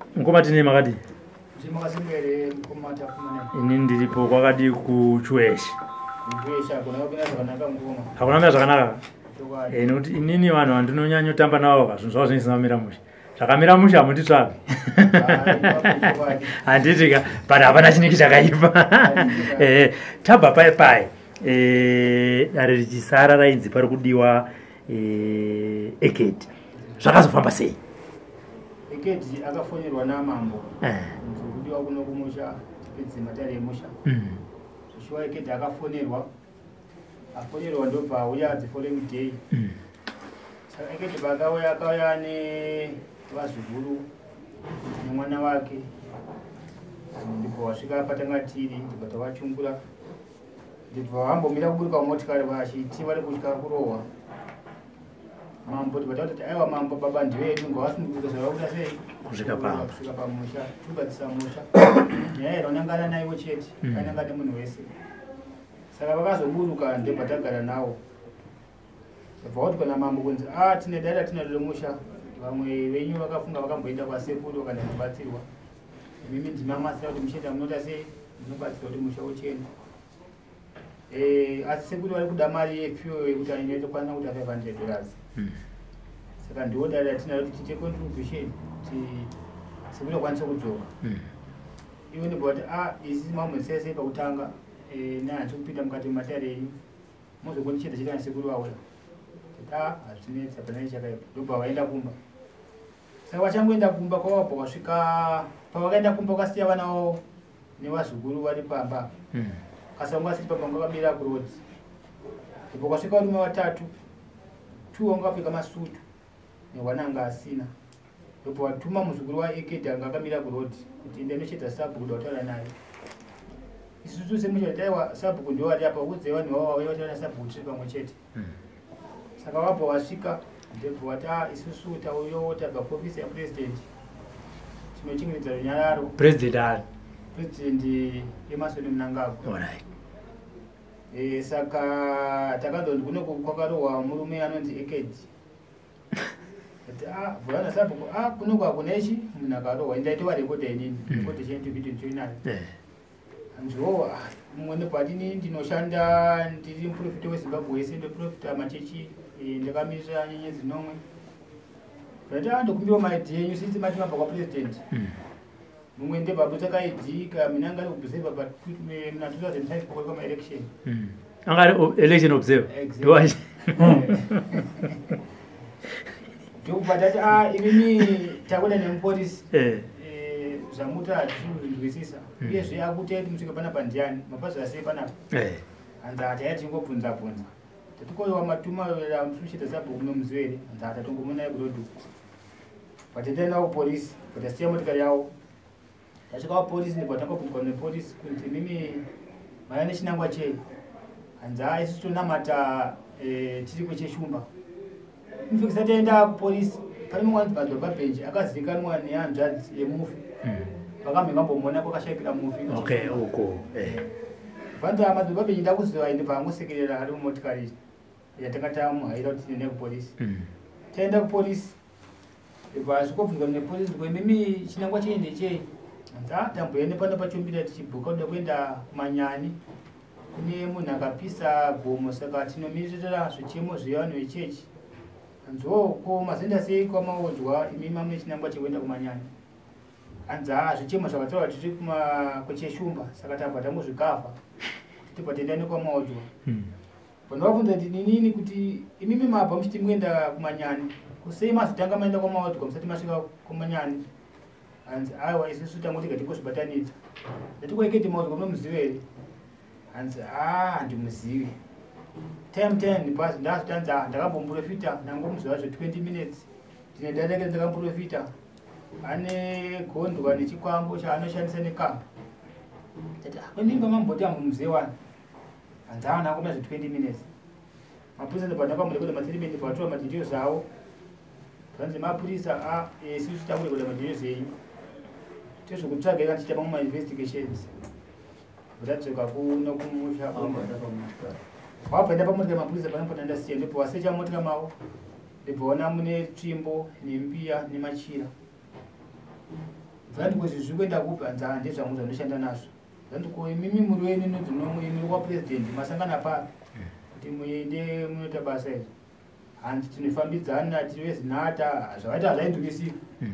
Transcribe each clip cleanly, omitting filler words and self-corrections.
Ngoma tine makadi. Zimakasimbere mkomata kumana. Ini ndilipo kwakadi kuchweshi. Kuchweshi akona kupina zvakanaka ngoma. Hakuna mira zvakanaka. Nekuti inini vanhu vandinonyanya kutamba navo zvinhu zvavo zvinhu zvisamira musha. Zvakamira musha hamunditsvaki. Handiti ka but hapana chinenge chakaipa. Tabva pai. Dare richisara rainzi pari kudiwa Eketi. Zvakazofamba sei? Eketi akafonерwa namambo. Kudiwa kuno kumusha tipedze matare emusha. Shuwa Eketi akafonerwa. Afonerwa ndobva uya the following day. Saka Eketi akauya nevazukuru nemwana wake. Ndipo wasvika patangatiri ndibva tavachungura. Ndibva vambomira kuburuka motikari vachiti vari kutya kurohwa. Mambo tibatati aiwa mambo baba ndiwedu ngawasindikuza zvavakuda sei kusvika pamusha tubatisa musha nyaya inonangana naiwo chete kanangana munhu wese saka vakazoburuka ndebhatagara nawo bva kuti kana mambo kunzi tine dada tinadore musha vamwe venyu vakafunga vakamboenda kwasekuru kana kubatsirwa mimi ndimamasira kuti muchenda munota sei munobatsirwa kuti musha uchene asi sekuru vari kuda mari yepfuyo yekuti inoitokwana kuti $500 saka ndiwo dada tinaro kuti tiite contribution kuti sekuru akwanise kudzoka iwe ndibva kuti isi mamutsese pakutanga nehanzi kupinda mukati mematare enyu mozogoni chete chitani sekuru auya kuti hazvinetsa pana ichakaipa ndobva vaenda kumba saka vachangoenda kumba kwavabva vasvika pavakaenda kumba vakasiya vanavo nevazukuru vari pamba kasanga asiri pamba ngakabira kurodi ndipo kwasvika varume vatatu 2 vangapfeka masutu newananga asina ndipo watuma muzukuru waEketi anga akamira kurodi kuti ende nochedza sabhuku ndawataura naye isusu semuchataiwa sabhuku ndiwo vari apa udze vanhu vavo vauya vataura sabhuku tiri pamwe chete saka wabva wasvika ndebva wati isusu tauyawo tabva kuofisi yapuresident tinochengetedza runyararo president Emerson Mnangagwa. Saka takandonzi kuno kwakarohwa murume anonzi Eketi. Vana sabhuku kuno kwakunechi munhu akarohwa ndaitova rekodha inini rekodha chentu video choinayo. Anziwo mumwe nepatini ndinoshanda ndiri muprofita weZimbabwe wese ndoprofita machechi ndakamirira nyenyedzi nomwe. Ndati ndokumbiwa maidhi yenyu sisi mati mabva kwapresident. Mumwe ndebva takaidhika mina ngari observer but muna 2005 kwakwa ma-election. Angari election observer? Exactly. Ndokubva imimi takuda nemupolisi zvamuta hatizvinzwisisa uyezve akuteti musvika panapa ndiani mapazi asei panapa hanzi hataya tingobvunza tatikoiwa matuma musuchita sabhuku nomuzvere hanzi hatatongomona kurodu patendanawo polisi patasiya motikari yavo tasvika polisi ndibvatakabvunzwa nepolisi kunzi mimi maya nechinangwa chei hanzi isusu tonamata tiri kwecheshumba mufikisa taenda kupolisi pane mumwe anzi Madhwa Babhenji akazivikanwa nehanzvadzi yemufi vakamhe vambomona kwakashaikira mufi vanzi Madhwa Babhenji ndakuziva ndibva angosekerera ari mumotikari yatanga tamuhaira kuti tiende kupolisi taenda kupolisi ndibva zvikobvunzwa nepolisi ndiko mimi chinangwa chei ndechei tamboende pano pachombira tichibhuka kuda kuenda kumanyani kune munhu akapisa gomo saka tinomirira zvichemo zvevanhu vechechi hanzoko mazenda sei kwamaodzwa imi mamwe chinangwa chekuenda kumanyani hanzi zvichemo zvakataura tiri kwecheshumba saka tabva tambozvikafa kuti tibva tendane kwamaodzwa vandovabvunza kuti ninini kuti imimi mabva muchiti muenda kumanyani kusei mazotanga maenda kwamaodzwa musati masvika kumanyani hanzi aiwa isusu tangoti gatikuzvibatanidza ndatikoeketi maodzwa munomuziveri hanzi handimuzivi time 10 basi ndazotanzi ndakambomprofita ndangomuziva zve20 minutes ndine dadake ndakamprofita ane gondwa nechikwambo chaanoshandisa nekamba tati kwendimba mamboti amumuzive wani hanzi nakomba zve20 minutes mapurisa ndopandakamurekoda maserimenti patora madetails avo zvanzi mapurisa isusu takurekoda madetails enyu tezvokutsvaga tichita pamwe ma-investigations kutatsoka kuno kumusha wabva enda pamotika mapurisa panopota ndasiya ndobva wasecha motika mavo ndobva ona mune tsvimbo nembiya nemachira zvandikozi kuenda kupa nzaa ndezvangu zvanoshanda nazvo zvandiko imimi muri wenyu nodzinomwe kwa president masangana pa kuti muende munoita basa izvi handi tinofambidzana tiri vezinata zvavaita zvaindukisika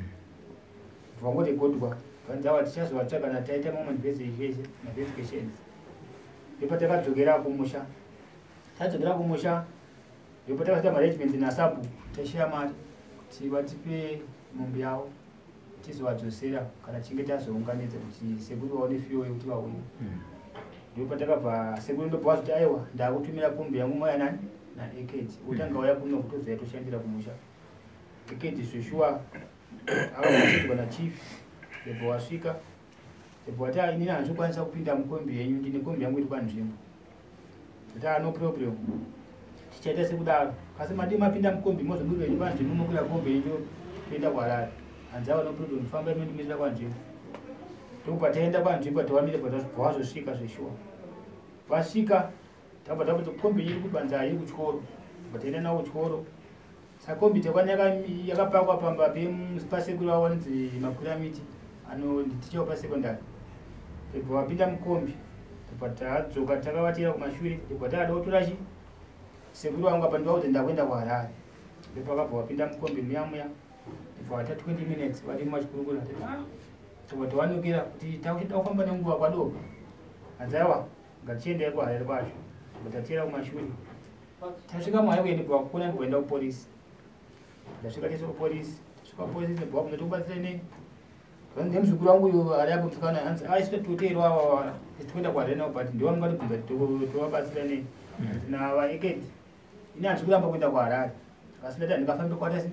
vangoti godwa vanzawa tichazovatsvaga kana taita mamwe investigations ndipo takadzokera kumusha tadzokera kumusha ndipo takaita management nasabu tashira mari kuti vatipe mombe yavo tizovadzosera kana chinge tazounganidza kuti sekuru vaone fiyo yekuti vauye ndipo takabva sekuru ndobva kuti aiwa ndakutumira kombe yangu moya nani naeketi utanga waya kuno kutozoya toshandira kumusha eketi zveshuwa avaaiwa nachief ndipo wasvika ndipo wati inini handizokwanisa kupinda mukombi yenyu ndine kombi yangu iri panzvimbo kuti no problem tichaita sekudaro asi madi mapinda mukombi mozongoita yenyu panzvimbo mokwira kombi yenyu toenda kuharare hanzawa no problem famba inotimirira kwanzvimbo ndobva taenda kwanzvimbo tawamire pawazosvika zveshuwa vasvika tabva tabati kombi iri kupanza iri kutyoro bataenda nawo tyoro sakombi tekwana yakapakwa pamba pasekuru vawanzi mapiramidi anonditichawo pasekondari tibva wapinda mukombi tibva tadzoka takavatira kumashure tibva taadawo torachi sekuru vangu apa ndivakuti ndakuenda kuharare ndipo akabva wapinda mukombi muya tibva wata 20 minutes vari mumachikurukura tibva tawanukira kuti takufamba nenguva kwadoko hanzaiwa ngatichiendai kuharare kwacho tibva tatira kumashure tasvika muhighway ndibva kukona ndikuenda kupolisi ndasvika tese kupolisi tasvika kupolisi ndibva kubva tokubatsira nei nemuzukuru wangu uyu ari apo msikana hanzi aisitototerwa tichikwenda kuharare navo but ndiwamukatibvunza tovabatsira nei navaeketi ini handisi kuramba kuenda kuharare asi ndati handingafambe kwatasi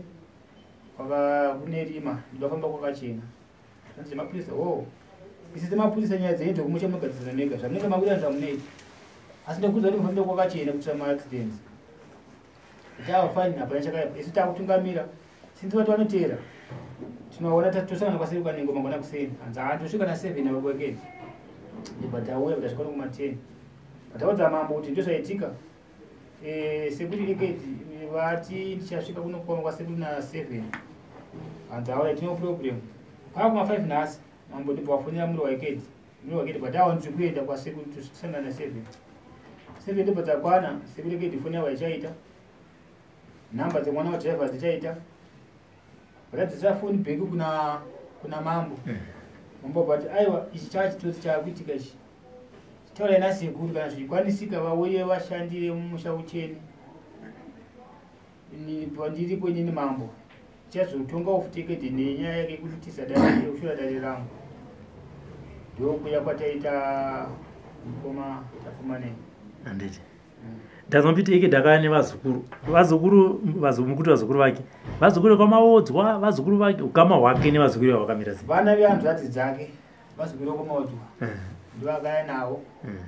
kune rima ndingafamba kwakachena anzi mapurisa isi semapurisa nyaya dzenyu dzokumusha munogadzirira nega zvamunenge makuita zvamunoita asi ndakudza kuti mufambe kwakachena kuitira maaccidents kuti ava fine apa chakaipa isu takutungamira sinzi vati vanotera tinoona tosangana kwaseri kwanengo mangwana kuseni hanzi handosvika na7 avekueketi ibva tauya kutasvika nokuma10 bataudza mambo kuti ndozvaitika sekuti eketi vati ndichasvika kunokoma kwasekuri na7 hanzi auya tino problem paa kuma5 nhasi mambo ndibva wafonera muri waeketi batawa ndiri kuenda kwasekuri tosangana na7 ndibva dzakwana sekuri eketi foni yavo ichaita nhamba dzemwana wadriver dzichaita ratidza foni bheki kuna mambo mambo bati aiwa ichi chachitsotsi chakuitika ichi chitaurai nasekuru kana zvichikwanisika vauye vashandire mumusha ucheni pandiripo inini mambo tichazotonga ofuteketi nenyaya yake kutitisa ushora dare rangu ndokuya kwataita mukoma tafumanei handiti ndazombiti ike ndakaya nevazukuru mukuti vazukuru vake vazukuru kwamaodzwa vazukuru vake ukama hwake nevazukuru vakamira sei vana vehanzvadzi dzake vazukuru kwamaodzwa ndovakaya navo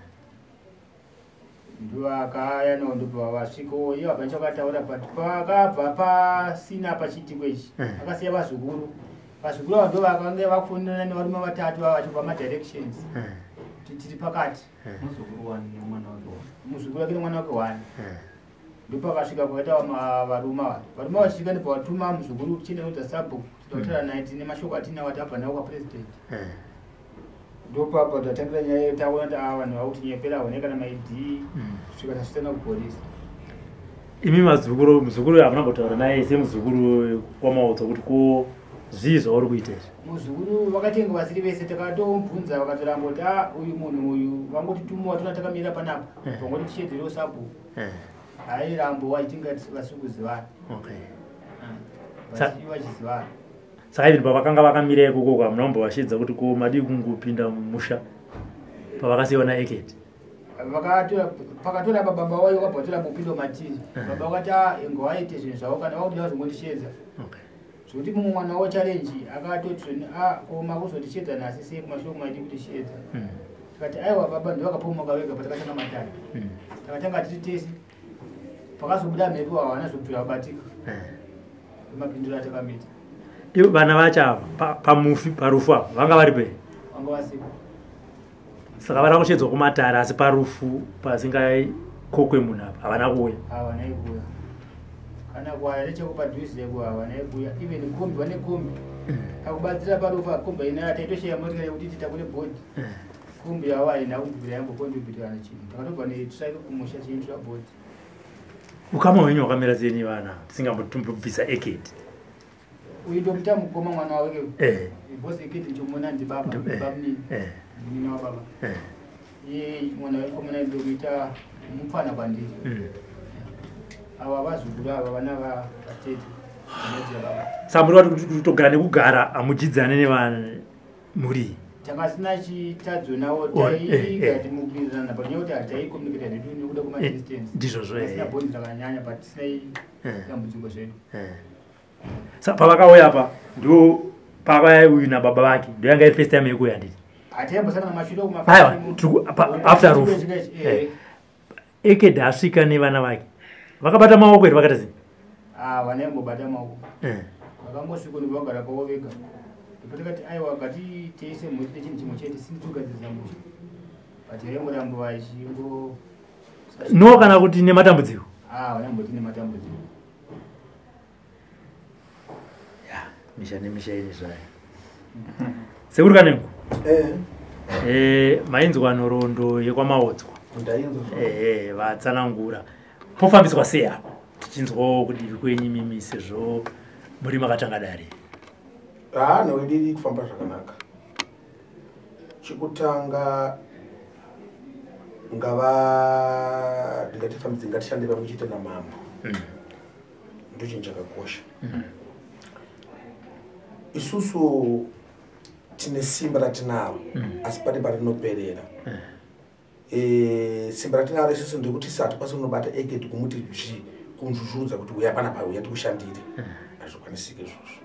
ndovakaya navo ndobva vasvikawo iye vabva chakataura but pakabva pasina pachiitiko ichi akasiya vazukuru avo ndovakanga vakufonana nevarume vatatu vava vachibva madirections tiri pakati muzukuru wake nemwana wake 1 ndopakasvika pakaita varume vachisvika ndibva vatuma muzukuru tichiendaudza sabhuku titautara naye tine mashoko atinawo tabva nawo kwapresident ndopapa tatangira nyaya taona kuti ava vanhu vakuti nyepera haonekana maid kusvika tasvitana kupolisi imi muzukuru hamuna kutaura naye semuzukuru kwamaodzwa kuti ko zvii zvauri kuita izvi muzukuru vakatenga vasiri vese takatomubvunza vakatoramboti uyu munhu uyu vangotitumiwa tona takamira panapa vangoti tichedzero sabhuku hai rambo waitinga vasiri kuzivana vachizivana saka ivi pavakanga vakamira ikoko kamunamba vashidza kuti ko madi kungopinda mumusha pavakasiyiwa naeketi pakatora baba wayo vakabva vatora mupindo matiri baba vakati ngowaite zvinhu zvavo kana vakuti vazongondishedza zvokuti mumwe mwana wavo challenge akatoti koma kuzondishedza nhasi sei kumashoko maidi kutishedza tikati aiwa baba ndovakapomuka vega patakatanga matari takatanga tiri tese pakazobuda mhepo havana zvokubvira vabatika emapindiro atakamita ivo vana vacho ava parufu avo vanga vari pei vanga vasipo saka vana kushedzwa kumatara asi parufu pasingaikokwe munhu apa havana kuuya havana ikuya kana kuaya nechekupadhuze ku havana ikuya even kombi vane kombi akubatsira parufa kumbe ina ataitosheya motikari kuti titakure bhodhi kumbe yawai naubvira yangu kontributirana chinhu takatobva netisake kumusha chiitira bhodhi. Ukama wenyu wakamira sei nevana tisingambotumbubvisa eketi? Uyu ndo mutamugoma mwana wake bhosi eketi ndichomona ndibaba munini munini wababa iye mwana wekomana ndomuita mupfana kwandiri ava vazukuru ava vana vatete saka muri vati kutogara nekugara hamuchidzane nevana muri tangasina chitadzo navo taigati mugwirizana panyaya kuti hataikommunicata nedu nekuda kumadistance ndizvozvo asina bondi rakanyanya but tisinai dambudziko zvedu. Saka pavakauya apa ndo pavaya uyu nababa vake ndo yanga iri first time yekuya nditi hataambosangana mashure after roof ekedi asvika nevana vake vakabata maoko eri vakata sei? Vanaingobata maoko vakangosvika ndovagara kwavo vega patakati aiwa kati teise mhuri nechinhu chimwe chete sinditogadzirisa musha but vaingorambo vachingo no kana kuti nematambudziko vanamboti nematambudziko misha nemisha ini zvayo sekuri kanengu mainzwa nhoroondo yekwamaodzwa vatsanangura pofambiswa sei apa tichinzwawo kudivi kwenyu mimi sezvo muri makatanga dare? Nawediri kufamba zvakanaka. Chikutanga ngava ndingatifambidze ngatishande pamuchite namambo ndo chinhu chakakosha. Isusu tine simba ratinaro asi pane parinoperera. Simba ratinaro isusu ndekuti sati pasi unobata ekedi kumuti kunzvuzvudza kuti uya pana pauya tikushandire hazvikwanisike izvozvo.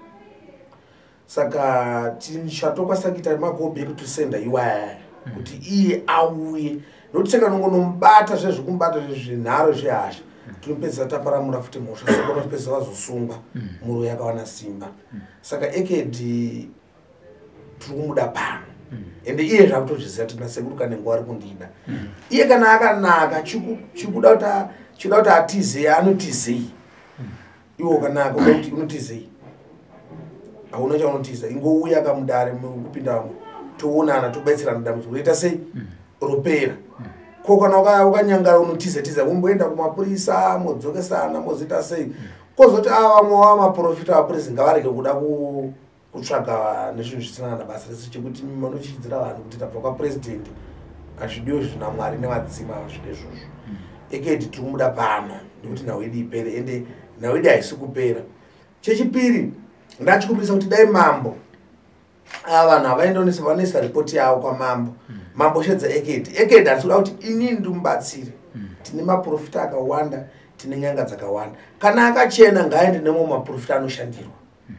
Saka chatokwasakuita mago back to sender iwaya kuti iye auye nokuti tikanongonomubata zvezvekumbata zvezvinharo zvehasha tinopedzisa taparamura futi mhosva saka unopedzisa vazosungwa muro yakawana simba. Saka ekedi tiri kumuda pano ende iye zvakutozviziva kuti nasekuru kanenguva ari kundida iye kana akanaka chikuda kuti atizei anotizei iwo kanaka kuti unotizei hauna chaunotiza ingouya kamudare mukupindamo toonana tobetserana dambudziko roita sei ropera ko kana ukanyangara unotiza umboenda kumapurisa modzokesana mozoita sei kozoti vamwe vamaprofita vapurisi ngavarege kuda kutsvaga nezvinhu zvisina nabasa rese chekuti manochidzira vanhu kuti tabva kwapurezidendi hazvidiwo zvina mwari nevadzima zvide izvozvo. Ekedi tiri kumuda pano nekuti nhawedi ipere ende nhawedi haisi kupera. Chechipiri ndachikumbirisa kuti dai mambo vanhu havaendonesa vanoisa ripoti yavo kwamambo mambo shedza ekedi hatikuda kuti inini ndimubatsire tine maprofita akawanda tine nyanga dzakawanda kana akachena ngaaende nemwe maprofita anoshandirwa.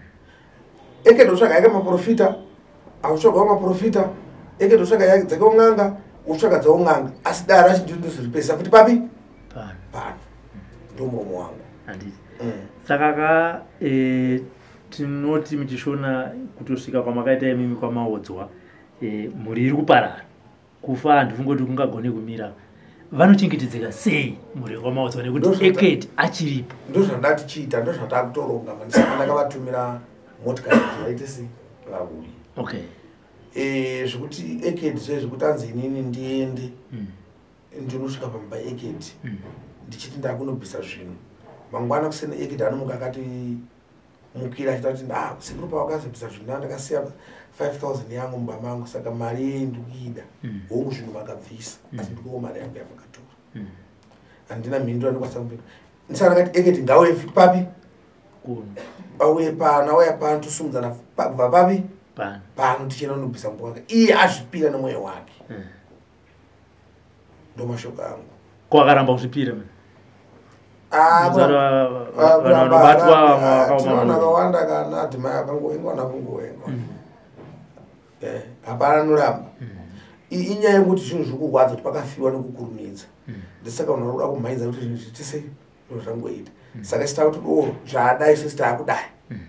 Ekedi utsvaga yake maprofita autsvagawo maprofita ekedi utsvaga dzake ung'anga utsvaga dzaung'anga asi dare achindinozoripesa futi papi pano ndo muromo wangu saka tinoti muchishona kutosvika kwamakaita imimi kwamaodzwa mhuri iri kuparara kufa handifungoti kungagone kumira vanochengetedzeka sei mhuri kwamaodzwa nekuti ekedi achiripo? Ndo zvandatichiita ndo zvatakutoronga mandisaka ndakavatumira motikari aite sei vauya zvekuti ekedi zvezvekuti anzi inini ndiende ndinosvika pamba ekedi ndichiti ndakunobvisa zvinhu mangwana kusena ekedi anomuka akati mukira achita kuti sekuru pawakazobvisa zvinhu ndakasiya 5,000 yangu mumba mangu saka mari yei ndikuida hongu zvinhu makabvisa asi ndikowo mari yangu yamakatora handina mhinduro andikwanisa kupinda ndisaka ndakati ekedi ngauye papi auye pano auya pano tosumudzana kubva papi pano tichienda unobvisa mumba wake iye azvipira nemwoyo wake ndo mashoko angu kwakaramba kuzvipira vanowanda kana dhimai akangoengwa nakungoengwa hapana noramba inyaya yekuti zvinhu zviri kurwadza kuti pakafiwa nekukurumidza ndisaka vanhu varikuda kumhaidza kuti zvinhu zvitisei zvinhu zvangoita saka chitava kuti zvaadai sesi taakudai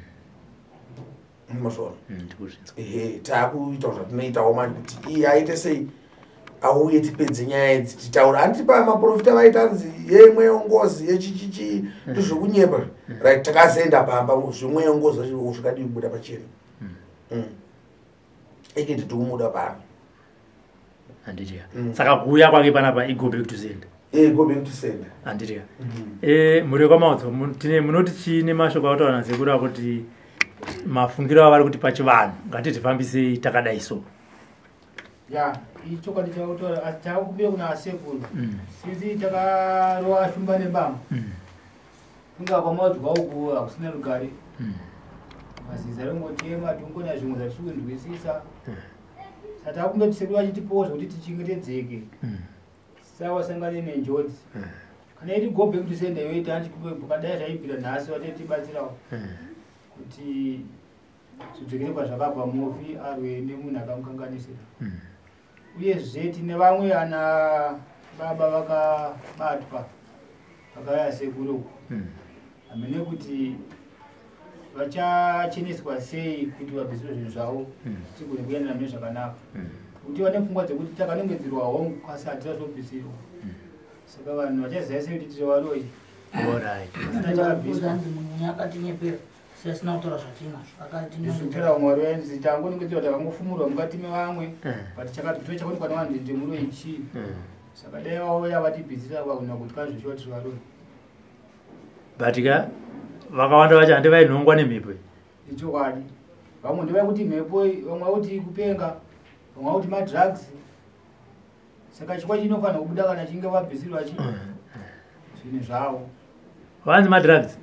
masvona taakuita zvatinoitawo manje kuti iye aite sei auye tipedze nyaya idzi titaura handipa maprofita vaitanzi yemweyongozi yechichichi ndozvokunyepa right takazoenda pamba zvemweyongozi zvikadii kubuda pachena eke nditokumuda pano handitiya saka kuuya kwake panapa igo back to sender go back to sender handitiya muri kwamaudza munoti chine mashoko autawana sekura kuti mafungiro avari kuti pachivanhu ngatitifambisei takadai so ya ichokwadi chakutaura takubira kuna asekuru sisi takarowa shumba nembama kunga kwamaudzwa uku hakusina rugare maziza ringotema tongona zvimwe zvatisikunzwisisa saka takungoti sekuru achitipoza kuti tichengetedzeke sawasangane nenjodzi kana iti go back to sender yoita kadai zvaibvira nhasi vatetibatsirawo kuti zvidzokere kwazvakabva mufi arwe nemunhu akamukanganisira uyezve tine vamwe ana baba vakabatwa vakauya sekuru hamene kuti vachacheneswa sei kuti vabvisirwe zvinhu zvavo tigone kuendera mune zvakanaka kuti vane pfungwa dzekuti takanongedzerwa hongu asi hatizazobvisirwa saka vanhu vachaziva sei kuti tirevaroi asina chakabviswa sesina kutora zvatinazvo zvitira mwari wenzi tangonongedzerwa takangofumurwa mukati mevamwe but chakati chakonekwa nevanhu ndemuro ichi saka dai vauya vatibvisira vagona kuti kazvishiwa tirevaroi but ka vakawanda vacho handi vainhongwa nemhepo ichokwadi vamwe ndevai kuti mhepo vamwe vakuti kupenga vamwe vakuti madrugs saka chikwa chinofanira kubuda kana chinge vabvisirwa chi zvinhu zvavo vanzi madrugs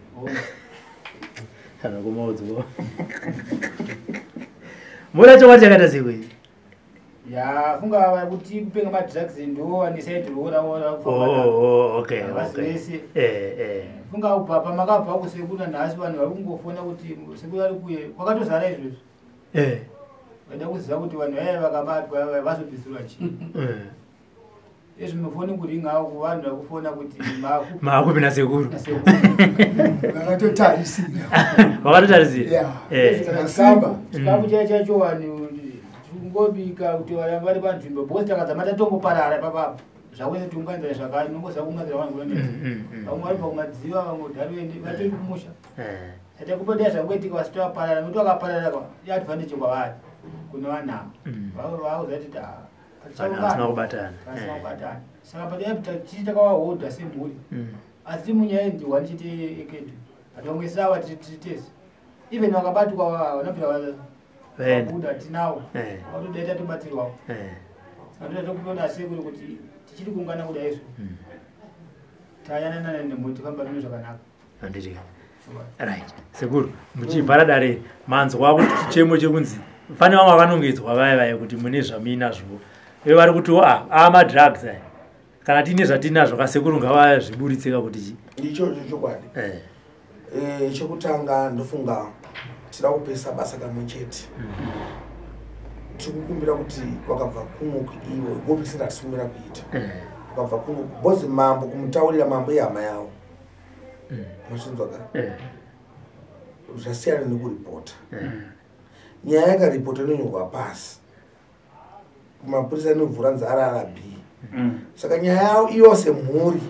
kana kumaudzwa mura chokwadi chakaita sekwei ya funga vari kuti kupenga madrugs ndo anesaidi okay funga upapa makabva kusekuru nhasi vanhu vari kungofona kuti sekuru ari kuye kwakatozara izvozvo vaida kuziva kuti vanhu vaya vakabatwa vazobvisirwa chii izvi mufoni kuringa kuvanhu vari kufona kuti maakupi nasekuru vakatotarisira chikafu chai chacho vanhu kungobika kuti vari panzvimbo bhosi takadzama tatongoparara papapo zvawese tiunganizira zvakare nongoziva kuunganizira vanhu kunonezi vamwe vari pakumadziva vamwe dharuende vatori kumusha atakupotea zvangoitika vasitovaparara nokuti vakaparara advantage kwavari kune vanhavo vakuziva kuti asina kubatana saka padai tichi takavahodha semhuri asi munyaya ndiwani chite ekedu hatongesava titesi even vakabatwa vanapira vabuda tinawo vatodai tatobatsirwawo saka todatokupona sekuru kuti tichiri kuungana kudai izvo tayananana nemhuri tifamba zvino zvakanaka handitika right sekuru muchibvara dare manzwa kuti chichemo chekunzi pane vamwe vakanongedzwa vaya kuti mune zvamuinazvo vari kuti amadrugs aya kana tiine zvatinazvo kasekuru ngavazviburitseka kuti chi ichocho chokwadi chekutanga ndofunga tida kupesa basa kamwe chete tikukumbira kuti wakabva kuno iwe gobisira tisumira kuita wakabva kuno bhozi mambo kumutaurira mambo yehama yawo machinzwaka zvasiyana nekuripota nyaya yakaripota inonyorwa pasi kumapurisa inovhura nzara arabi saka nyaya yawo iyo semhuri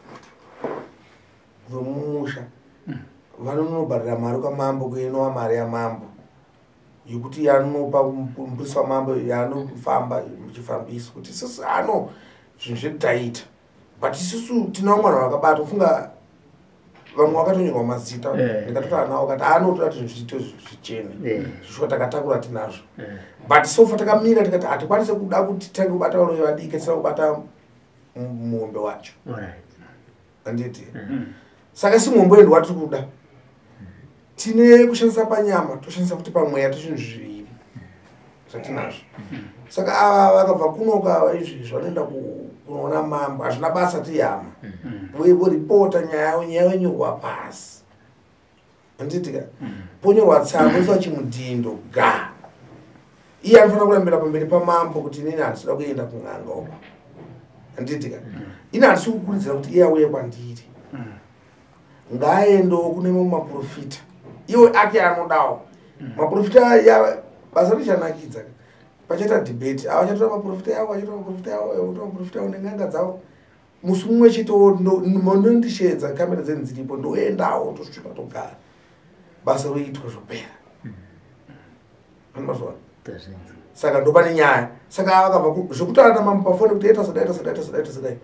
vemumusha vanonobharira mari kwamambo kuinowa mari yamambo yekuti yanopa mupurisa wamambo yanofamba muchifambisa kuti isusu ano zvinhu zvedu taita but isusu tina mwana wakabata ufunga vamwe wakatonyorwa mazita ndikatotaura nawo kati anotora kuti zvinhu zviito zvichene zvishuwa takatakura tinazvo but sofa takamira tikati hatikwanise kuda kuti tange kubata vanhu vadike tisina kubata muombe wacho anditi saka simombo yedu watiri kuda tine kushandisa panyama toshandisa kuti pamweya tozvinhu zviviri zvatinazvo saka ava vakabva kunoka izvizvi vanoenda kunoona mambo hazvina basa tihama voripota nyaya yenyorwa pasi anditika ponyorwa tsamba ifa chimudhindo ga iye anofanira kurambira pamberi pamambo kuti inini handisida kuenda kung'anga uko anditika ini handisi kukurudzira kuti iye auye kwandiri ngaaendewo kune mamwe maprofita iwe ake anodawo maprofita basa richanakidza pachaita debate avachatora maprofita yavo vachatora maprofita yavo vachatora maprofita yavo neng'anga dzavo musi mumwe chito nondishedza kamera dzeni dziripo ndoendawo tosvika togara basa roitwa zvopera Anozwana. Saka ndo pane nyaya. Saka akabva zvekutaura namambo pafoni kuti eta sadai.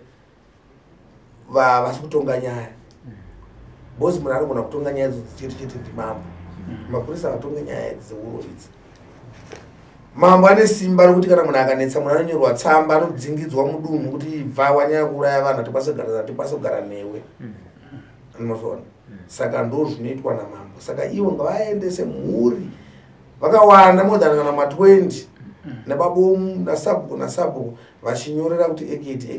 Vasikutonga nyaya. Bosi munhu anogona kutonga nyaya chete ndimambo. Mapurisa avatonga nyaya dzeuro idzi. Mambo ane simba rokuti kana munhu akanetsa munhu anonyorwa tsamba anodzingidzwa mudunhu kuti ibva wanyanya kuuraya vanhu hatikwanisi kugara newe. Anozwana. Saka ndo zvinoitwa namambo. Saka ivo ngavaendese mhuri vakawanda more than kana ma20 nababomu nasabhuku vachinyorera kuti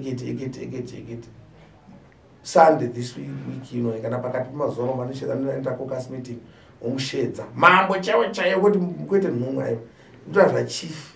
eketi Sunday this week kana pakati pemazuva manoshedza anoenda caucus meeting omushedza mambo chaiwo kuti kwete nhumwa iyo ndira zvachief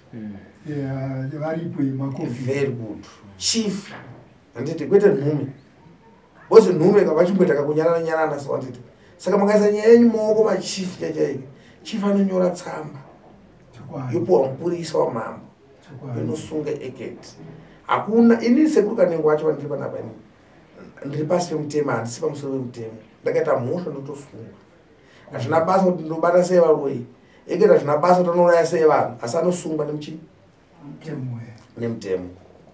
varipo very good chief anditi kwete nhume bosi nhume kavachimboita kakunyarana so anditi saka makaisa nyaya yenyu maoko machief chachaiki chief anonyora tsamba yopuwa mupurisa wamambo inosunga eketi hakuna ini sekurukanengo wacho vandiri panapa ini ndiri pasi pemutemo handisi pamusoro pemutemo ndakaita mhosva ndotosunga hazvina basa kuti ndobata sei varoi eketi hazvina basa kuti anouraya sei vanhu asi anosungwa nemutemo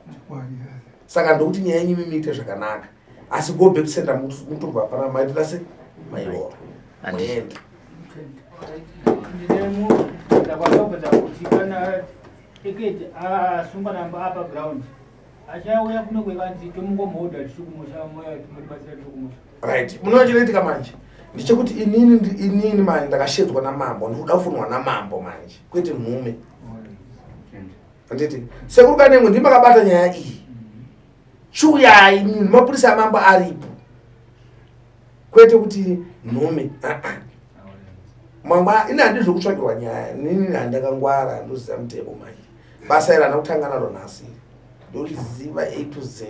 saka ndokuti nyaya yenyu mimiite zvakanaka asi go back kusenda mutumbu hapana maitira se mairora muenda ndinemu ndakwasobodza kuti kana eketi asungwa namba apa ground achauya kuno kwekanzi tomungomhodha tichikumusha moya tinobatsira tichikumosha right munochiretika manje ndichekuti inini manje ndakashedzwa namambo ndikuda kufunwa namambo manje kwete nhume anditi sekurukanengo ndimakabata nyaya iyi chiuyai mapurisa amambo aripo kwete kuti nhume mangwa ina handi zvokutsvakirwa nyaya nini handakangwara ndoziva mutemo manje basa iri hana kutanga naro nhasi ndoriziva A to Z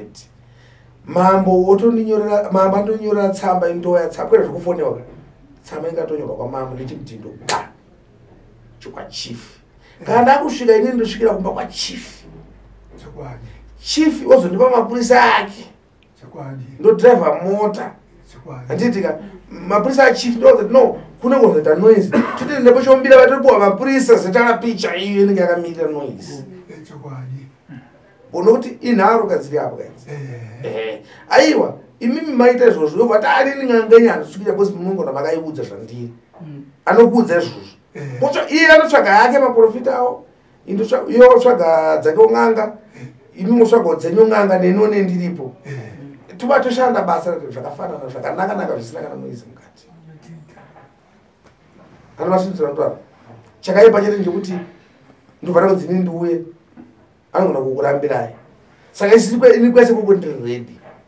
mambo andonyorera tsamba indoya tsamba kwete zvokufoniwa tsamba ingatonyorwa kwamambo ndechimutindo ba chokwachief kana ndakusvika inini ndosvikira kumba kwachief chief ozondipa mapurisa ake ndodhiraivha mota handiitika mapurisa achief ndozati no kunongozoita noise titi ndepochombira vatiripuwa mapurisa zetara picha iyo inenge yakamirira noise unokuti inharo kadziri apo kadzi aiwa imimi maita izvozvo yobva ti arini nganganyana kusvikira bosi munongona makaiudza zvandiri anokuudza izvozvo iye anotsvaga yake maprofita awo iyo tsvaga dzake ng'anga imimo tsvagawo dzenyu ng'anga neniwo nendiripo tuba toshanda basa zvakafanana zvakanaka zvisina kana noise mukati anovasinzira kutaura chakaipa chete ndekuti ndobva kunzi inini ndiuye anogona kukurambirai saka ini kwese kuko ndiri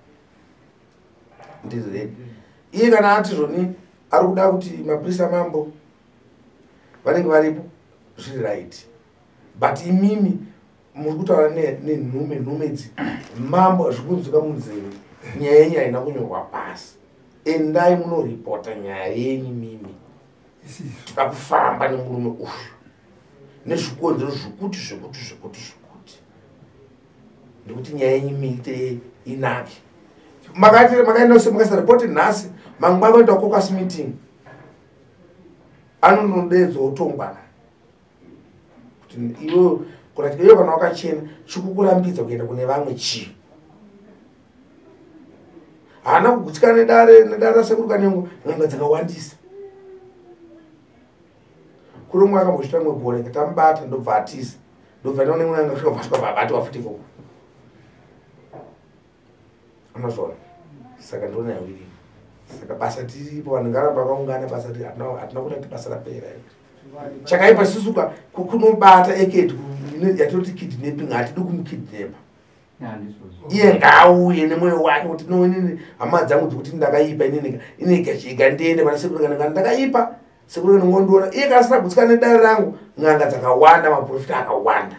ready iye kana ati zvoni ari kuda kuti mapurisa mambo vanenge varipo zviri right but imimi muri kutaura nenhume idzi mambo zvikunzwika munzeve nyaya yenyu haina kunyorwa pasi endai munoripota nyaya yenyu mimi tida kufamba nemurume uyu nezvikonzero zvikuti ndekuti nyaya yenyu miite inake makaenda makaisa ripoti nhasi mangwava ita caucus meeting anonodedzwa utongwana kuti iwe kurati iwe kana wakachena chikukurambidza kuenda kune vamwe chii haana kugutsikana nedare sekurukanengo n'anga dzakawandisa kuri umwe akambosvita mwe bhora tamubata ndobva atisa ndobva ndaone mwe anga kusvika vasvika vabati wafutika uko anozvona saka ndona yawiri saka basa tiripo vanhu ngaramba vakaungana basa hatina kuti basa rapera chakaipa susuka kunobata eketi yatinoti kidnapping hatidi kumukidnapa iye ngauye nemwoyo wake kuti noinini hama dzangu dzekuti ndakaipa inini gachiga ndiende pana sekurukanenga ndakaipa sekurukanenga ndiona iye kasina kugutsikana nedare rangu n'anga dzakawanda maprofita akawanda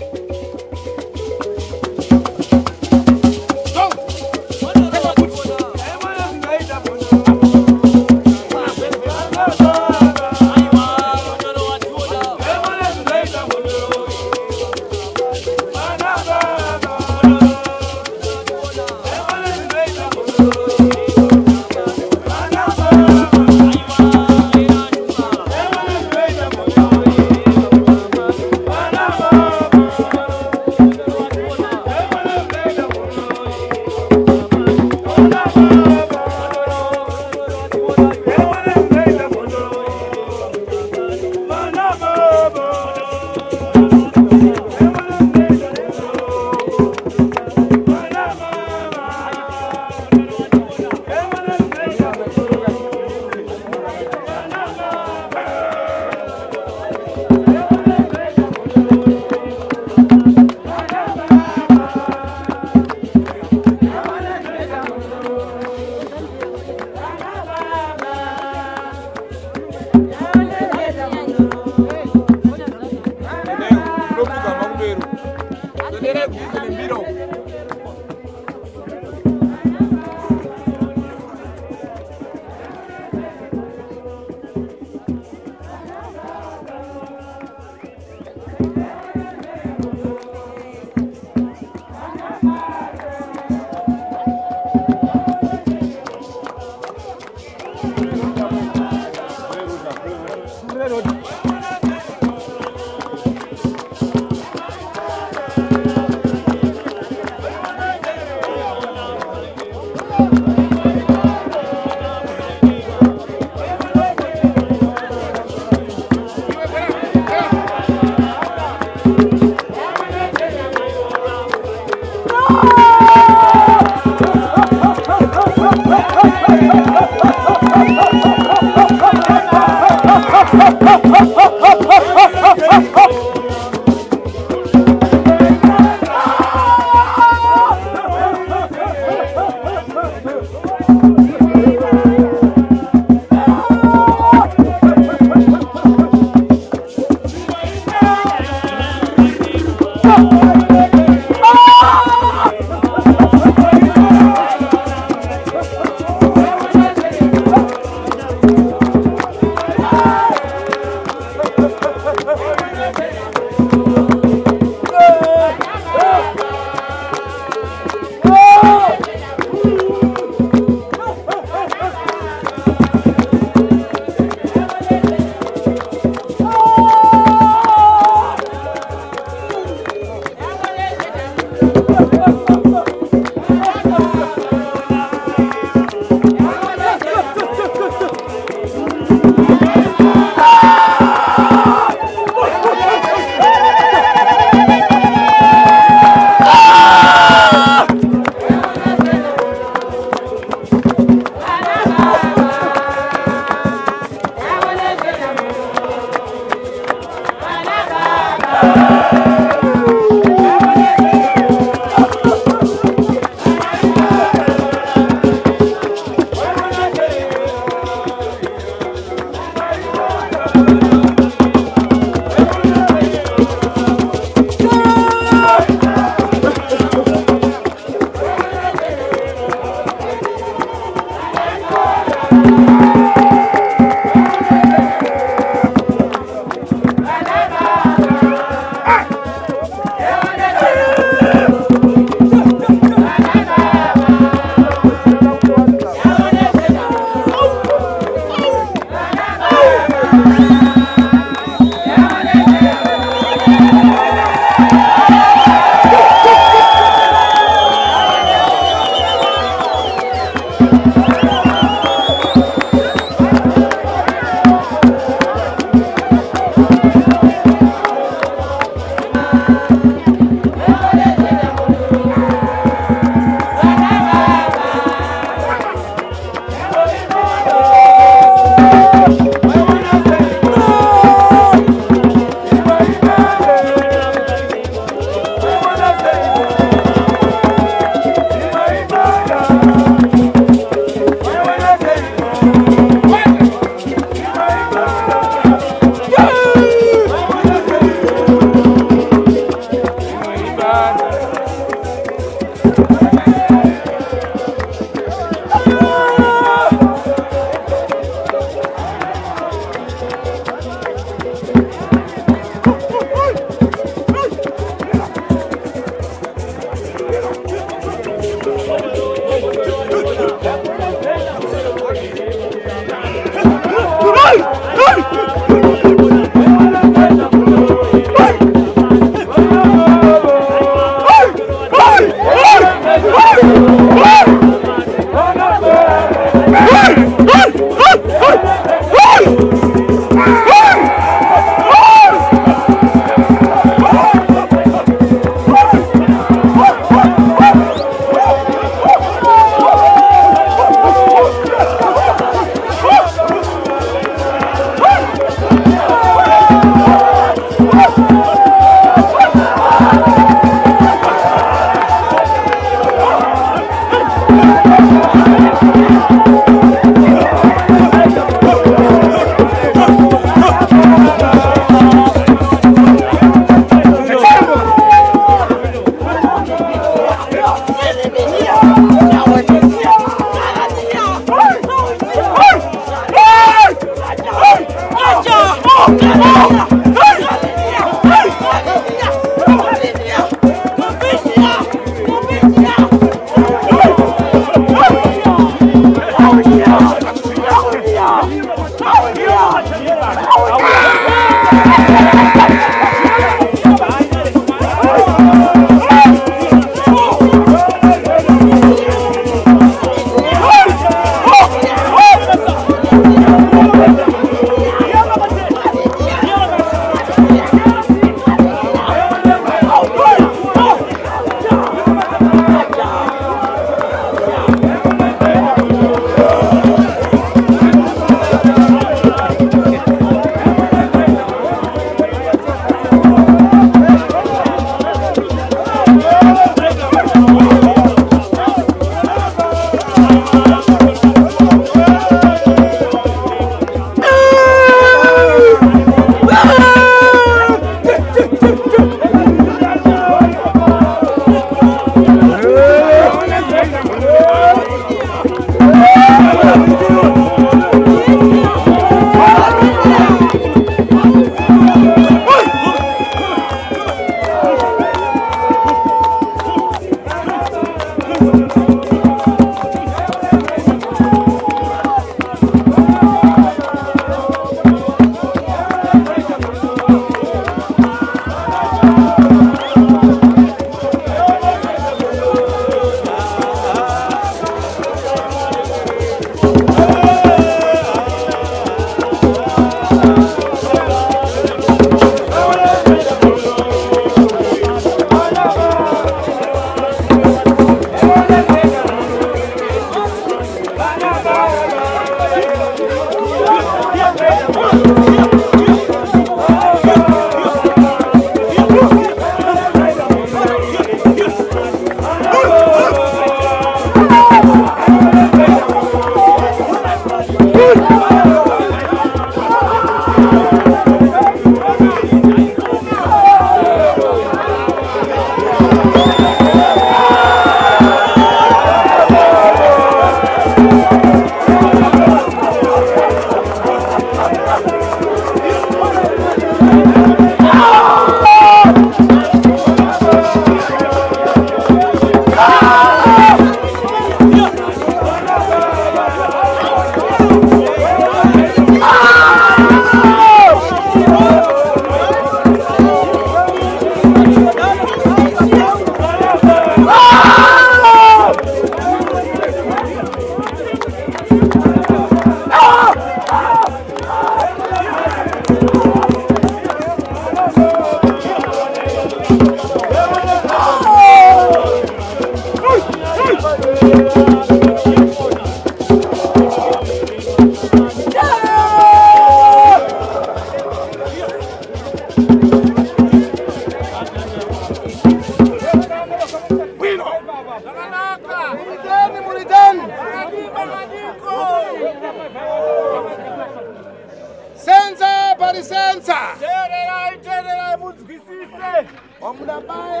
Senza pari senza. Tererai mudzwisise. Wamudabaya.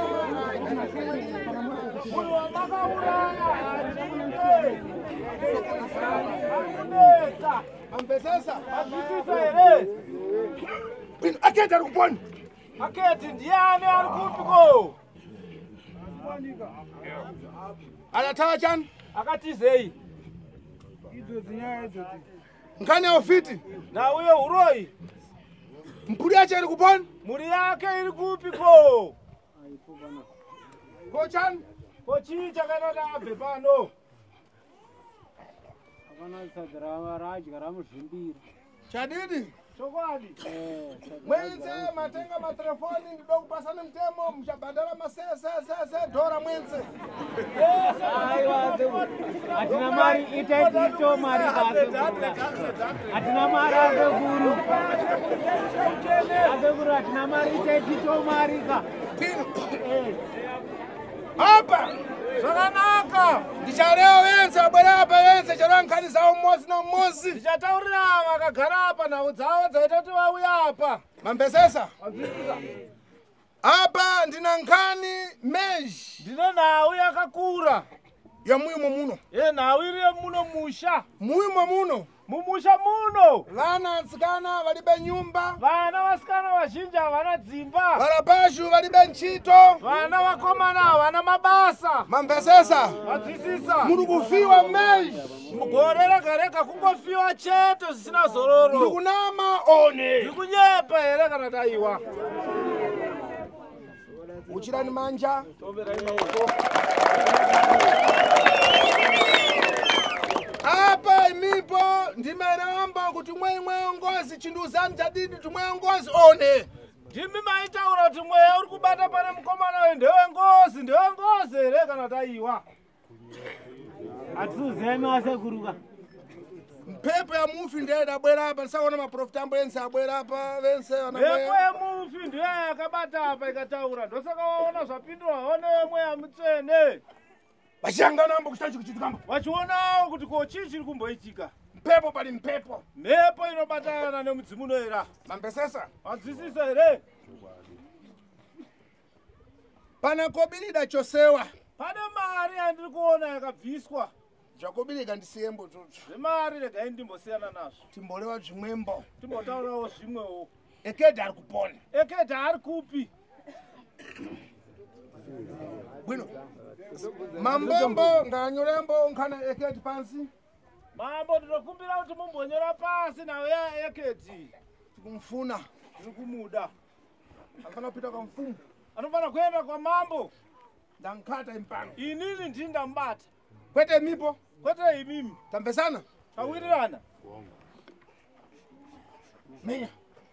Ambesesa. Bino aketi ari kuponi. Aketi ndiani ari kupiko? Anatawa chani? Akatizei. Nkani aufiti? Na uyo uroi. Mpuri yache ari kuponi? Muri yake iri kupiko? Ko chani? Ko chii chakanaka abve pano. Chadidi? Chokwadi. Mwenze matenga matelefoni ndido kupasana mtemo mshabadala masese dora mwenze. Atina mari itaitito mari baze. Atina mari azeguru. Azeguru atina mari itaitito mari ka. Hapa Zvakanaka. ndichareo wenze abwera apa wenze chero nkani zawo mmozi na mmozi. Ndichataurira vakagara apa nhau dzavo dzaita kuti vauya apa. Mambesesa. Apa ndina nkani meji. Ndine nhau yakakura. Ya muimo muno. Nhau iri yemuno musha. Muimo muno. Mumusha muno. Vana atsikana valibe nyumba. Vana vasikana vazhinji havana dzimba. Varapashu valibe ntchito. Vana vakomana havana mabasa. Mambesesa. Vadzisisa. Muri kufiwa meji. Mugore rega rega kungofiwa chete zvisina zororo. Muri kunama one. Ndiri kunyepa here kana taiwa. Uchirani manja. Apa imipo ndimeramba kuti mwe ngozi chinduzani chadidi tumwe ngozi one. Ndimi maitaura kuti mweya uri kubata pane mukomana we ndewe ngozi here kana taiwa. Atizemi asekuruka. Mpepo ya mufi ndiye dabwera apa saona maprofita ambulense abwera apa vense Mpepo ya mufi ndiye yakabata apa ikataura. Ndosaka waona zvapindwa one mweya mutsvene. Vachangana ambo kuchachi kuchitikamba. Vachionawo kuti ko chii chiri kumboitika. Mpepo pali mpepo. Mhepo inobatana nemudzimu era. Mambesesa. Wadzisisa here. Pana kobilida chosewa. Pane mari yandiri kuona yakabviswa. Zvakobilika ndisiyembo tutu. Zvemari regai ndimbosiyana nazvo. Timbolewa zvimwembo. Timbotaurawo zvimwewo. Ekedi ari kupona. Ekedi ari kupi? Bwino. Mambombo nganyorembo nkana ekedi pansi. Mambo ndinokumbira kuti mumbonyora pasi nawe ekedi. Tikumfuna. Tiri kumuda. Anofana kupita kwa mfumu. Anofana kuenda kwa mambo. Ndankata impano. Inini ndindambata. Kwete mipo. Kwete imimi. Tambesana. Tawirirana. Menya.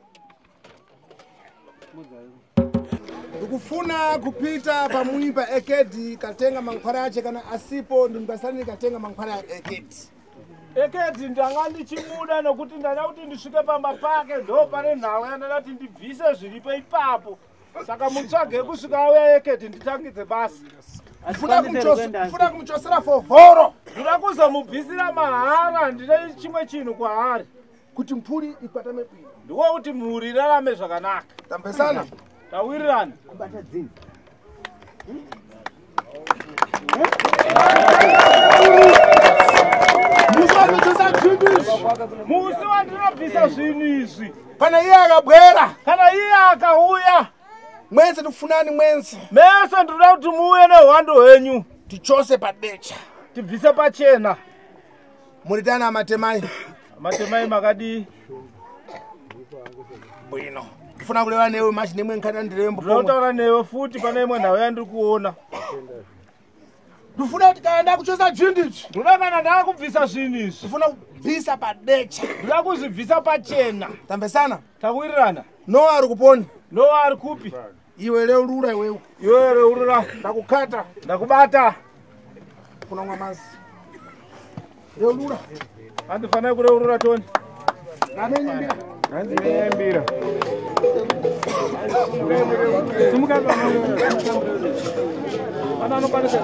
Ndikufuna kupita pamuimba ekedi katenga mankhwara ache kana asipo ndimbasani katenga mankhwara ekedi. Eketi ndanga ndichimuda nokuti ndada kuti ndisvike pamba pake ndo pane nhau yandada kuti ndibvise zviripo ipapo. Saka mutsvage kusvika auya Eketi nditangidze basa. Funa kumuchosera fovhoro. Ndinoda kuzomubvisira mahara ndine chimwe chinhu kwaari. Kuti mphuri ikwatame bwino. Ndiko kuti mhuri irarame zvakanaka. Tambesana. Tawirirana. Kubata dzini. Musi wandinobvisa zvinhu izvi. Pana iye akabwera. Kana iye akauya. Mwenze tufunani mwenze. Mese ndinoda kuti muuye nehwando hwenyu. Tichose padecha. Tibvise pachena. Muritana amatemai. Amatemai makadii? Bwino. Ndifuna kuleva newe machi nemwe nkana ndirewe mbukoma. Ndinotaura newe futi pane imwe nhau yandiri kuona. Ndifuna kuti kana ndakuchosa dzinditi. Ndinoda kana ndakubvisa zvinhu izvi. Ndifuna kubvisa padecha. Ndinoda kuzvibvisa pachena. Tambesana. Tawirirana. No ari kuponi. No ari kupi? Iwe leurura iwewe. Iwe leurura. Ndakukata. Ndakubata. Kuna mwamazi. Leurura. Handifanira kureurura Toni. Namenyembira. Handinyembira. Simuka pamoja. Ana anokwanisa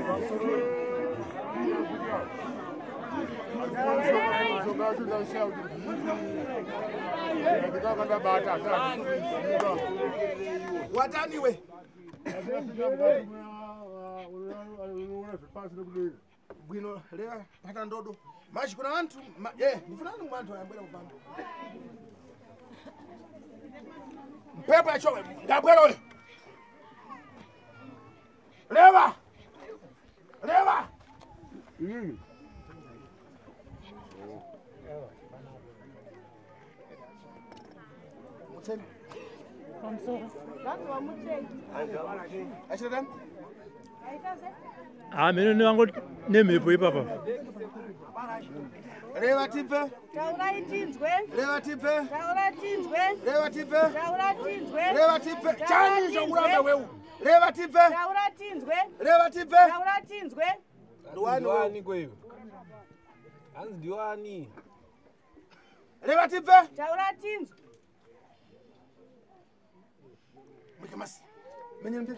Wataniwe. Bwino lea pata ndodo. Mashi kuna antu nifuna nini mwantu anabwela kupanda. Mpepo ya chowe ngabwela wewe. Leva. Leva. Mutseni. Ashira. Mimi ni wangu nemhepo ipapa. Leva tipe. Taura itinzwe. Leva tipe. Taura tinzwe. Leva tipe. Taura tinzwe. Leva tipe. Chani chokuramba wewe. Leva tipe. Taura tinzwe. Leva tipe. Taura tinzwe. Ndiwani kweyo. Anzi ndiwani. Leva tipe. Taura tinzwe. Mkamasi. Menyende.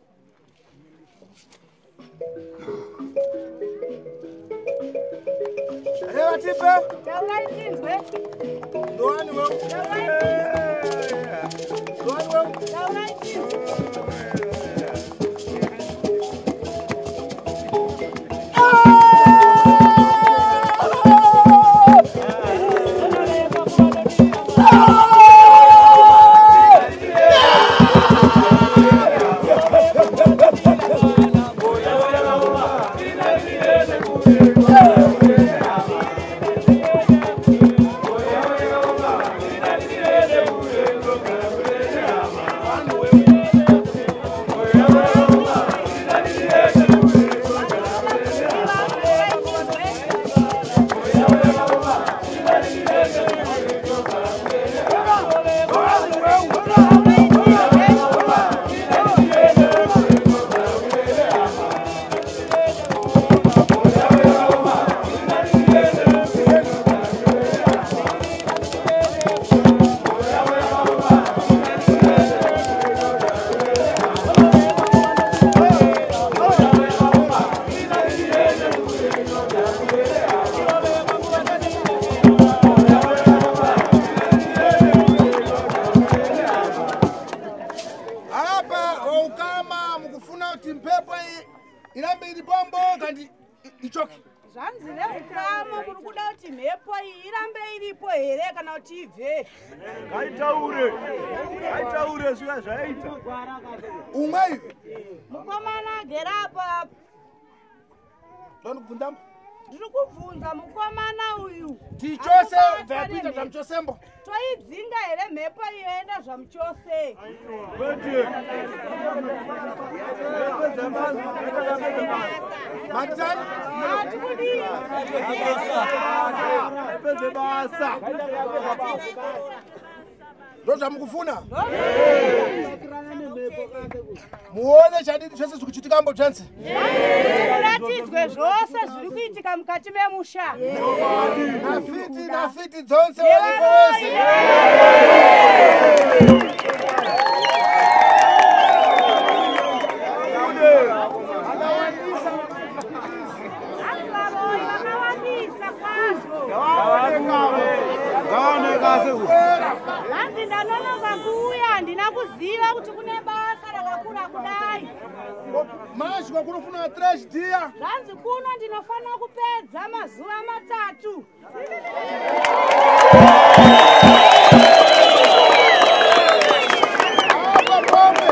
Leva tipe. Taura tinzwe. Ndiwani wewe. Taura tinzwe. Ndiwani wewe. Taura tinzwe. Gaitaure zviya zvaita. Umwe. Mukomana gerapa. Ndikubvunza. Ndiri kubvunza mukomana uyu. Tichose zvapita zvamuchosembo. Toidzinga here mhepo iyoenda zvamuchose. Matani? Hatikudii. Epeze basa. Ndo zvamukufuna? Muone chadidi zvese zvikuchitika mbo chance. Muratidzwe zvose zviri kuitika mukati memusha. Nafiti dzonse walipo wose. Hanzi ndanonoka kuuya handina kuziva kuti kune basa rakakura kudai. Mashwa kunofuna trash dia. Hanzi kuno ndinofanira kupedza mazuva 3. Apa pomwe.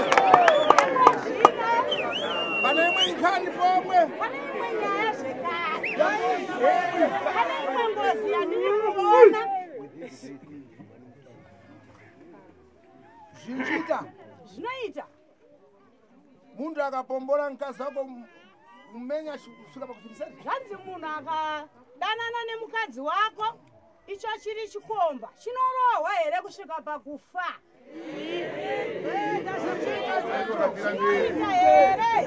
Pane imwe inkani pomwe. Pane imwe nyaya zvekare. Pane imwe ngozi yandiri kuona. Zvinjita. Zvinoita. Mundu akapombora mkazi wako mmenya kusvika pakufinisana. Zvanzi munhu akadanana nemukadzi wako, icho chiri chikomba. Chinorohwa here kusvika pakufa? Zvinoita here?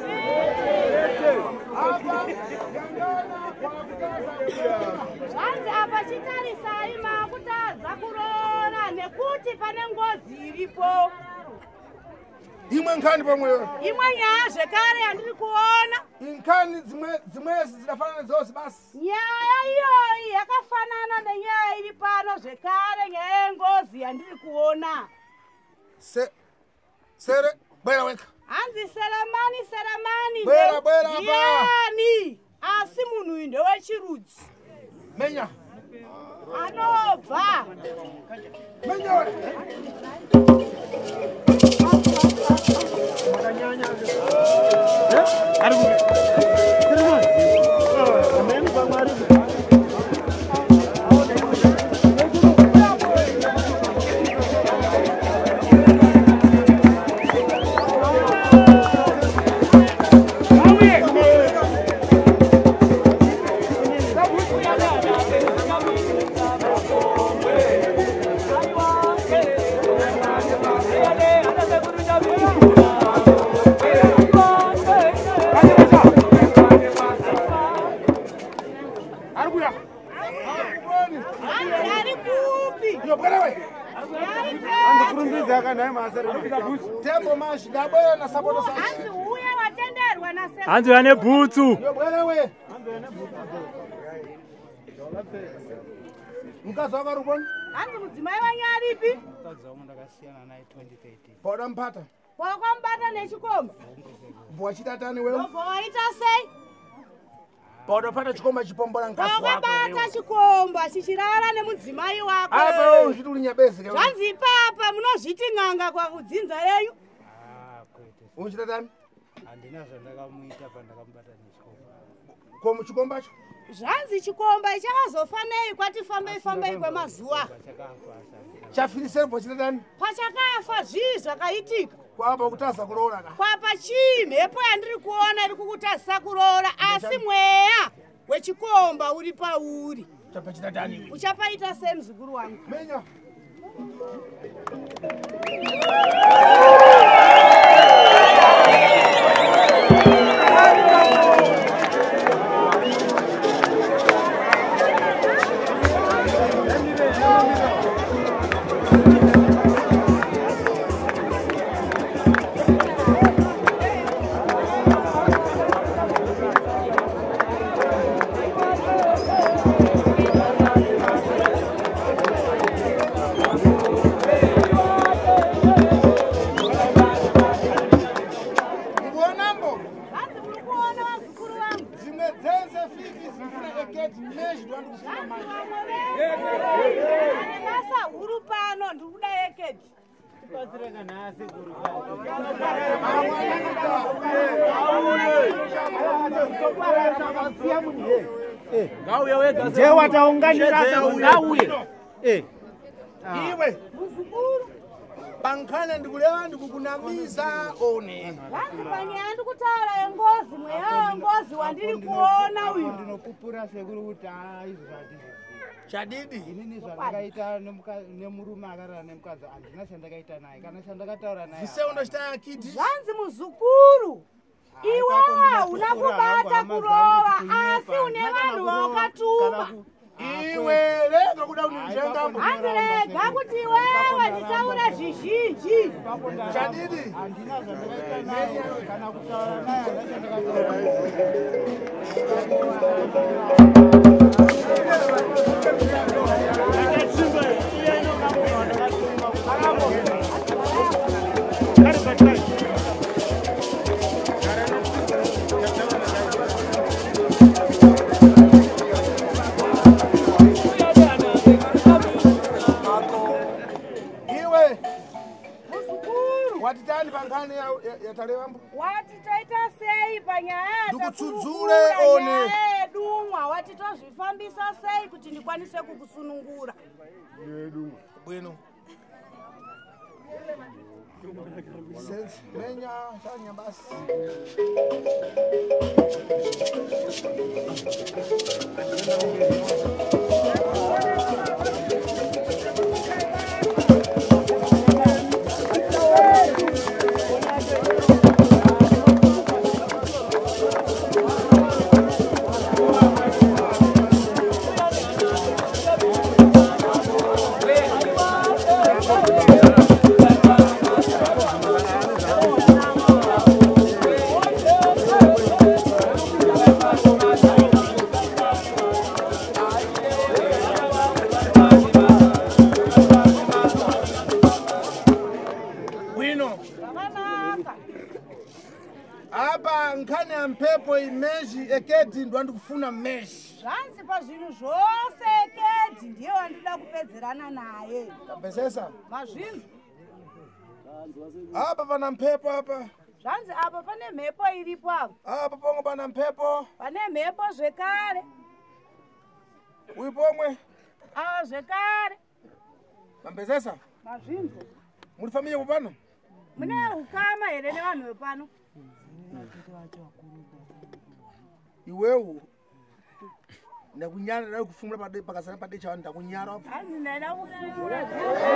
Zvanzi apa chitarisai makutadza kuroora nekuti pane ngozi iripo. imwe nkhani pamweyo imwe nyaya zvekare yandiri kuona inkhani dzimwezi zidafanana dzose basi nyaya iyoyi yakafanana nenyaya iri pano zvekare nyaya yengozi yandiri kuona sere bwera weka hanzi seramani bwera apa ndiyani asi munhu uyu ndewechirudzi menya anobva menya hanzi vane bhutsu mukadzi wako arikubona hanzi mudzimai wanyaripi paudampata pawakwamubata nechikomba wachitata newewe waita sei paudapata chikomba chipombola mkazi wako pawakabata chikomba chichirara nemudzimai wako apa uzviti uri nyabezi zvanzi ipapa munozviti n'anga kwakudzinza yenyu uchitatani handina zvandakamuita pandakamubata nechikomba ko muchikombacho zvanzi chikomba ichakazofanei kwatifambei kwemazuva chafirisembwa chitatani pachakafa zvii zvakaitika kwapa kutaza kuroora ka kwapa chii mhepo yandiri kuona iri kukutazisa kuroora asi mweya wechikomba uri pauri chapa chitatani uchapaita sei muzukuru wangu menya basa huru pano ndikuda yeketi je wataunganira ngauye iwe bankhane ndikuleva ndikukunamiza one vanzi panyaya ndikutaura yengozi mweya wengozi wandiri kuona uyu ndinopupura sekuri kuti izvo zvatizi chadidi inini zvandakaita nemurume akarara nemukadzi handina chandakaita naye kana chandakataura naye viseundochita kiti zvanzi muzukuru iwe hauna kubata kurova asi une vanhu vakatuma iwe rega kuda kunjengambo hanzi rega kuti iwewe nditaure zvizhinji chadidi handina zvandakaita naye kana kutaura naye handina chandakataura watitani pankhani yatalewambo wati taita sei panyaya ndikutsudzule one yedumwa wati tozvifambisa sei kuti ndikwanise kukusunungura bwino menya chanya basi eketi ndo andikufuna mesh. Zvanzi pazvinhu zvose eketi ndiye wandida kupedzerana naye. Tapesesa? Mazvinzi. Apa pana mpepo apa. Zvanzi apa pane mhepo iripo apa. Apa pomwe pana mpepo. Pane mhepo zvekare. Uyu pomwe. Zvekare. Mambezesa? Mazvinzi. Muri familia kupano? Mune ukama here nevanhu vepano? Iwewe ndakunyara nawe kufungura pakasana padecha vanhu ndakunyara apa. Hanzi ndaida kufungura.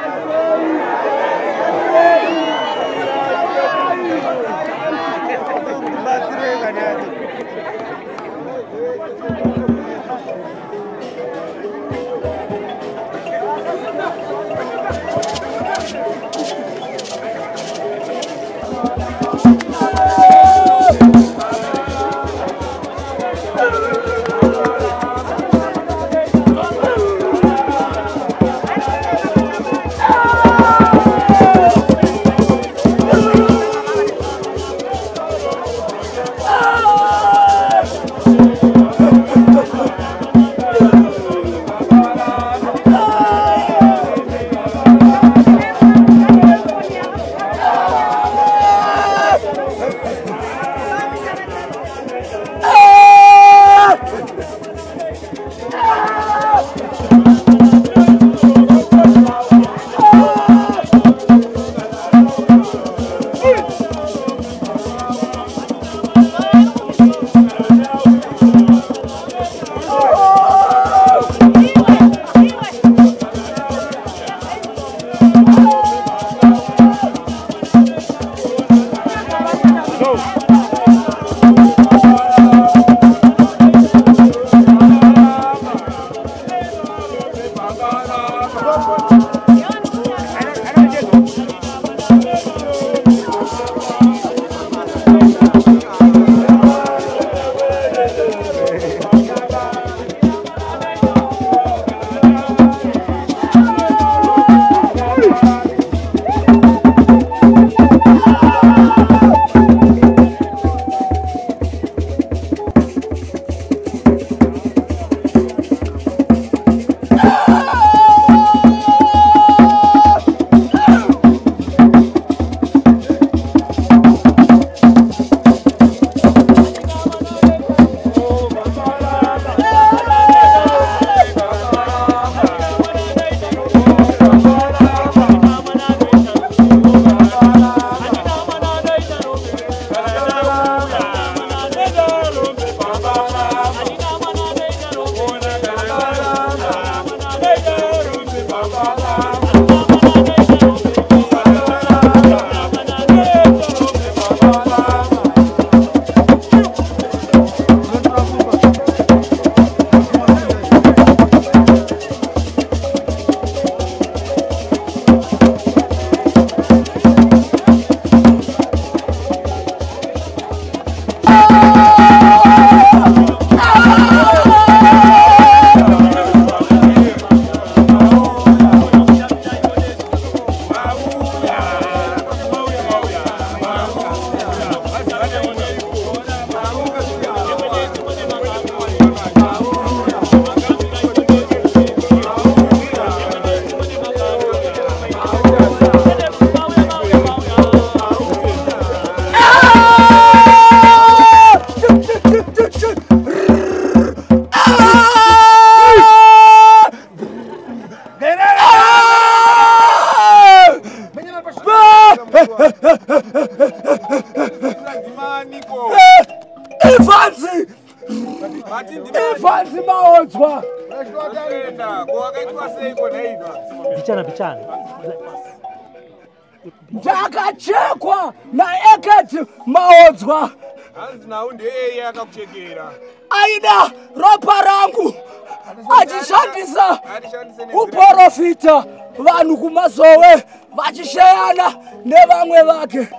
Ifansi maodzwa. Bichana. Ndakachekwa naeketi maodzwa. Aida ropa rangu achishandisa kuprofita vanhu kumazowe vachisheyana nevamwe vake.